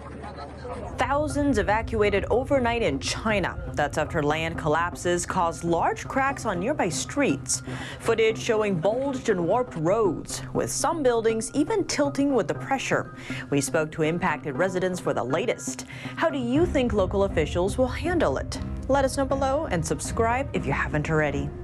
Thousands evacuated overnight in China. That's after land collapses caused large cracks on nearby streets. Footage showing bulged and warped roads, with some buildings even tilting with the pressure. We spoke to impacted residents for the latest. How do you think local officials will handle it? Let us know below and subscribe if you haven't already.